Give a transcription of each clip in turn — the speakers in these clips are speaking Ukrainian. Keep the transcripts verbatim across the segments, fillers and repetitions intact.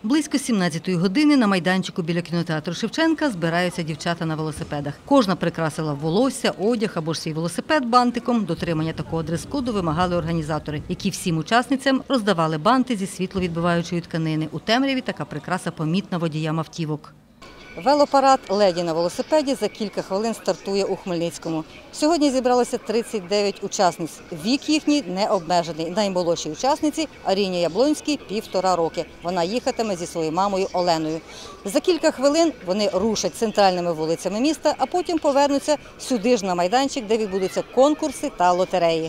Близько сімнадцятої години на майданчику біля кінотеатру Шевченка збираються дівчата на велосипедах. Кожна прикрасила волосся, одяг або ж свій велосипед бантиком. Дотримання такого дрес-коду вимагали організатори, які всім учасницям роздавали банти зі світловідбиваючої тканини. У темряві така прикраса помітна водіям автівок. Велопарад «Леді на велосипеді» за кілька хвилин стартує у Хмельницькому. Сьогодні зібралося тридцять дев'ять учасниць. Вік їхній не обмежений. Наймолодшій учасниці Аріні Яблонській – півтора роки. Вона їхатиме зі своєю мамою Оленою. За кілька хвилин вони рушать центральними вулицями міста, а потім повернуться сюди ж на майданчик, де відбудуться конкурси та лотереї.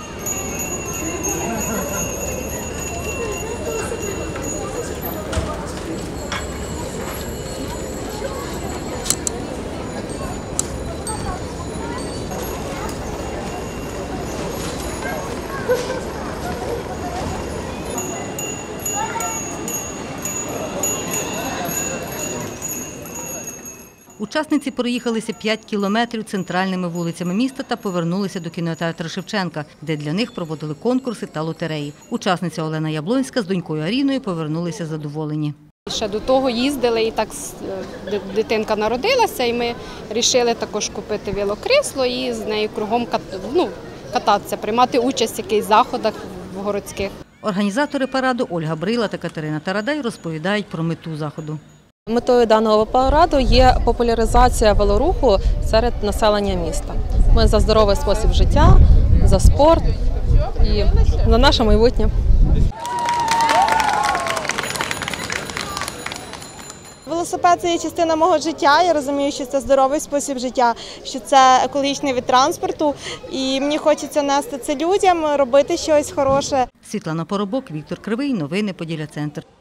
Учасниці проїхалися п'ять кілометрів центральними вулицями міста та повернулися до кінотеатру Шевченка, де для них проводили конкурси та лотереї. Учасниця Олена Яблонська з донькою Аріною повернулися задоволені. Ще до того їздили, і так дитинка народилася, і ми вирішили також купити велокрісло і з нею кругом ну, кататися, приймати участь в якихось заходах городських. Організатори параду Ольга Брила та Катерина Тарадай розповідають про мету заходу. Метою даного параду є популяризація велоруху серед населення міста. Ми за здоровий спосіб життя, за спорт і за наше майбутнє. Велосипед – це є частина мого життя, я розумію, що це здоровий спосіб життя, що це екологічний від транспорту, і мені хочеться нести це людям, робити щось хороше. Світлана Поробок, Віктор Кривий. Новини Поділля Центр.